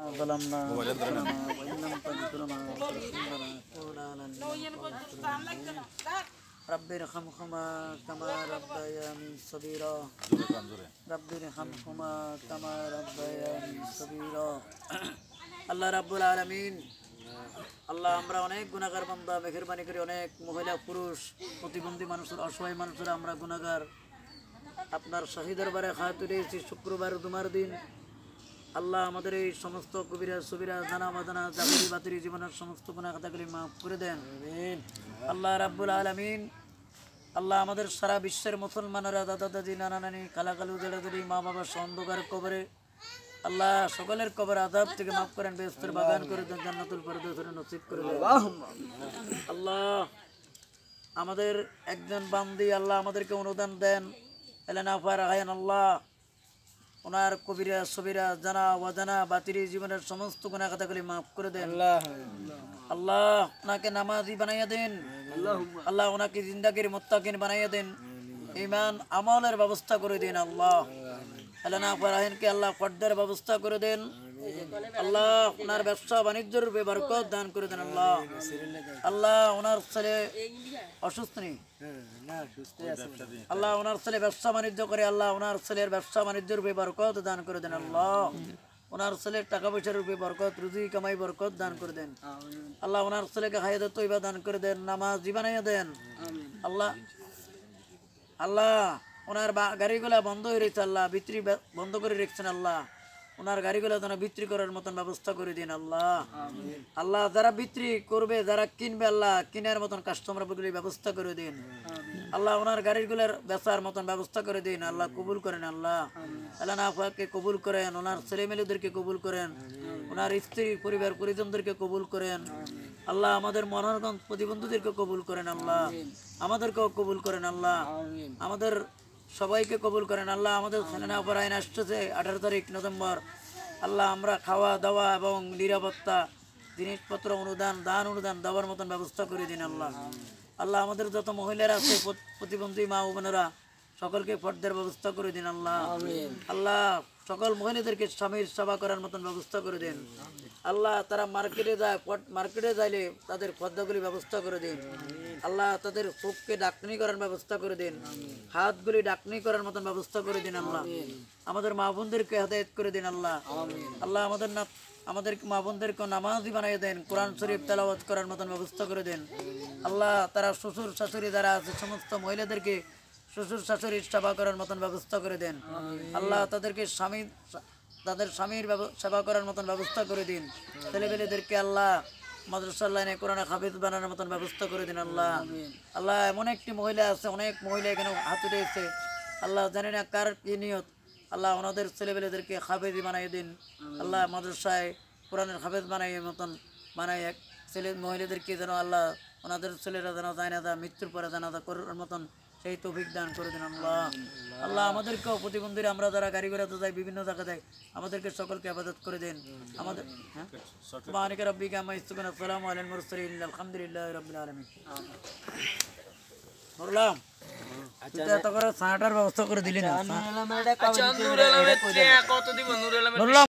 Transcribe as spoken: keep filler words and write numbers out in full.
ظلمنا أنفسنا وإن لم تغفر لنا وترحمنا رب ارحمهما كما ربياني صغيرا رب ارحمهما كما ربياني صغيرا আল্লাহ রাব্বুল আলামিন আল্লাহ আমরা অনেক গুনাহগার বান্দা মেহেরবানি করে অনেক মহিলা পুরুষ প্রতিবন্ধী মানুষের অসহায় মানুষের আমরা গুনাহগার আপনার শাহী দরবারে হাজির হয়েছি শুক্রবার জুমার দিন আল্লাহ আমাদের এই সমস্ত কবিরা সবিরা জানা অজানা জাহিরি বাতিরি জীবনের সমস্ত গুনাহ খাতাগুলি মাফ করে দেন আমিন আল্লাহ রাব্বুল আলামিন আল্লাহ আমাদের সারা বিশ্বের মুসলমানেরা দাদা দাদি নানা নানি কালাকালু জেলাদেরি মা বাবা অন্ধকার কবরে আল্লাহ সকলের কবর আযাব থেকে মাফ করেন বেহেশতের বাগান করে দেন জান্নাতুল ফেরদৌস নসিব করে দেন আল্লাহ আমাদের একজন বান্দি আল্লাহ আমাদেরকে অনুদান দেন এলানা ফারাহায়ান আল্লাহ ওনার কবিরা সবিরা জানা অজানা বাতিরি জীবনের সমস্ত গুনাহ খাতাগুলি মাফ করে দেন আল্লাহ আল্লাহ ওনাকে নামাজি বানাইয়া দেন আল্লাহ ওনাকে জিন্দাগির মুত্তাকিন বানাইয়া দেন ঈমান আমলের ব্যবস্থা করে দেন আল্লাহ আল্লাহ ফারাহিনকে আল্লাহ পর্দার ব্যবস্থা করে দেন আল্লাহ ওনার ব্যবসা বাণিজ্যের রূপে বরকত দান করে দেন আল্লাহ আল্লাহ ওনার ছেলে অসুস্থ নেই আল্লাহ ওনার ছেলে ব্যবসা বাণিজ্য করে আল্লাহ ওনার ছেলের ব্যবসা বাণিজ্যের রূপে বরকত দান করে দেন আল্লাহ ওনার ছেলের টাকা পয়সার রূপে বরকত রুজি কামাই বরকত দান করে দেন আল্লাহ ওনার ছেলেকে হায়াত তৈবা দান করে দেন নামাজ বানাইয়া দেন আল্লাহ আল্লাহ ওনার গাড়িগুলা বন্ধ হয়ে রয়েছে আল্লাহ বিক্রি বন্ধ করে রেখেছেন আল্লাহ ওনার গাড়িগুলা যেন বিক্রি করার মতন ব্যবস্থা করে দিন আল্লাহ আল্লাহ যারা বিক্রি করবে যারা কিনবে আল্লাহ কিনার মতন কাস্টমারগুলির ব্যবস্থা করে দিন আল্লাহ ওনার গাড়িগুলোর বেচার মতন ব্যবস্থা করে দিন আল্লাহ কবুল করেন আল্লাহ আল্লাহ নাফাকে কবুল করেন ওনার ছেলেমেয়েদেরকে কবুল করেন ওনার স্ত্রী পরিবার পরিজনদেরকে কবুল করেন আল্লাহ আমাদের মনোরগঞ্জ প্রতিবন্ধীদেরকে কবুল করেন আল্লাহ আমাদেরকেও কবুল করেন আল্লাহ আমাদের সবাইকে কবুল করেন আল্লাহ আমাদের সেনা অপরায়ণ আসতেছে আঠারো তারিখ নভেম্বর আল্লাহ আমরা খাওয়া দাওয়া এবং নিরাপত্তা জিনিসপত্র অনুদান দান অনুদান দেওয়ার মতন ব্যবস্থা করে দিন আল্লাহ আল্লাহ আমাদের যত মহিলারা আছে প্রতিবন্ধী মা ও বোনেরা সকলকে পর্দার ব্যবস্থা করে দিন আল্লাহ আল্লাহ সকল মহিলাদেরকে স্বামীর সেবা করার মতন ব্যবস্থা করে দিন আল্লাহ তারা মার্কেটে যায় মার্কেটে যাইলে তাদের পর্দাগুলি ব্যবস্থা করে দিন আল্লাহ তাদের চোখকে ডাকনি করার ব্যবস্থা করে দিন হাতগুলি ডাকনি করার মতন ব্যবস্থা করে দিন আল্লাহ আমাদের মা বোনদেরকে হেদায়েত করে দিন আল্লাহ আল্লাহ আমাদের না আমাদের মা বোনদেরকে নামাজি বানিয়ে দেন কোরআন শরীফ তেলাওয়াত করার মতন ব্যবস্থা করে দেন আল্লাহ তারা শ্বশুর শাশুড়ি যারা আছে সমস্ত মহিলাদেরকে শ্বশুর শাশুড়ির সেবা করার মতন ব্যবস্থা করে দেন আল্লাহ তাদেরকে স্বামী তাদের স্বামীর সেবা করার মতন ব্যবস্থা করে দিন ছেলেমেয়েদেরকে আল্লাহ মাদ্রাসা লাইনে কোরআন হাফেজ বানানোর মতন ব্যবস্থা করে দিন আল্লাহ আল্লাহ এমন একটি মহিলা আছে অনেক মহিলা এখানে হাত উঠেছে আল্লাহ জানি না কার কি নিয়ত আল্লাহ ওনাদের ছেলেমেয়েদেরকে হাফেজি বানিয়ে দিন আল্লাহ মাদ্রাসায় কোরআনের হাফেজ বানাইয়ে মতন বানাই এক ছেলে মহিলাদেরকে যেন আল্লাহ ওনাদের ছেলেরা যেন জানাজা মৃত্যুর পরে জানাজা করার মতন সেই তৌফিক দান করে দিন আল্লাহ আল্লাহ আমাদেরকেও প্রতিবন্ধীরা আমরা যারা গাড়ি ঘোড়াতে যাই বিভিন্ন জায়গায় যাই আমাদেরকে সকলকে ইবাদত করে দেন আমাদের হ্যাঁ সুবহানাকা রাব্বিকা আম্মা ইয়াসিফুন আসসালামু আলাল মুরসালিন আলহামদুলিল্লাহি রাব্বিল আলামিন বললাম আচ্ছা এত করে সাঁটার ব্যবস্থা করে দিলেন না আচ্ছা নূর আলমের কত দিব নূর আলমের